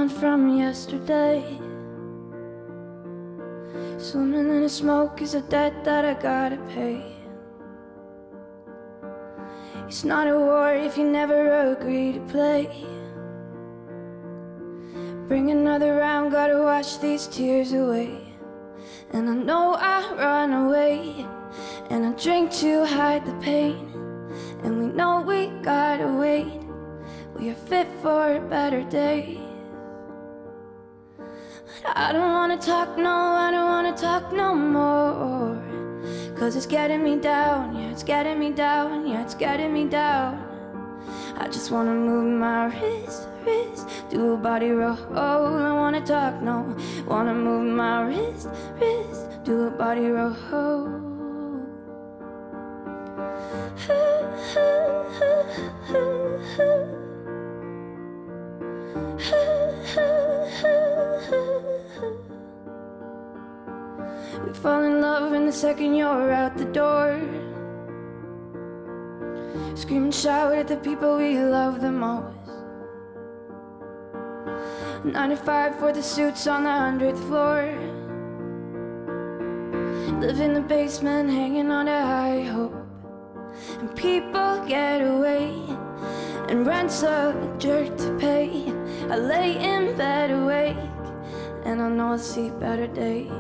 down from yesterday. Swimming in the smoke is a debt that I gotta pay. It's not a war if you never agree to play. Bring another round, gotta wash these tears away. And I know I run away, and I drink to hide the pain. And we know we gotta wait, we are fit for better days. But I don't wanna talk, no, I don't wanna talk no more. Cause it's getting me down, yeah, it's getting me down, yeah, it's getting me down. I just wanna move my wrist, do a body roll. I wanna talk, no, wanna move my wrist, do a body roll. We fall in love in the second you're out the door. Scream and shout at the people we love the most. 9 to 5 for the suits on the 100th floor. Live in the basement, hanging on to high hope. And people get away, and rent's a jerk to pay. I lay in bed awake, and I know I'll see better days.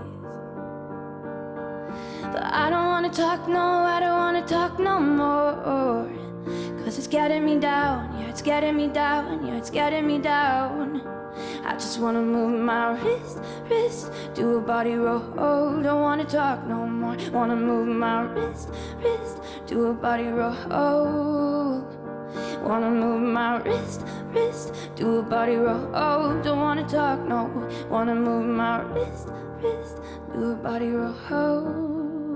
But I don't wanna talk, no, I don't wanna talk no more. Cause it's getting me down, yeah, it's getting me down, yeah, it's getting me down. I just wanna move my wrist, do a body roll. Don't wanna talk no more, wanna move my wrist, do a body roll. Wanna move my wrist, do a body roll. Don't wanna talk no, wanna move my wrist, do a body roll.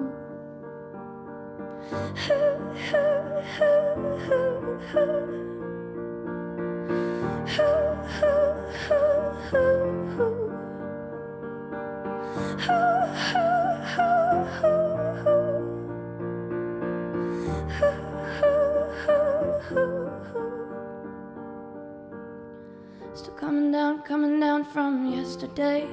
Still coming down from yesterday.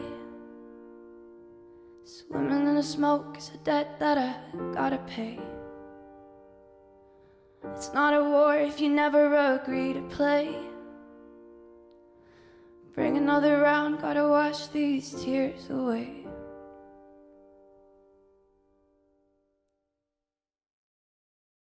Swimming in the smoke is a debt that I gotta pay. It's not a war if you never agree to play. Bring another round, gotta wash these tears away.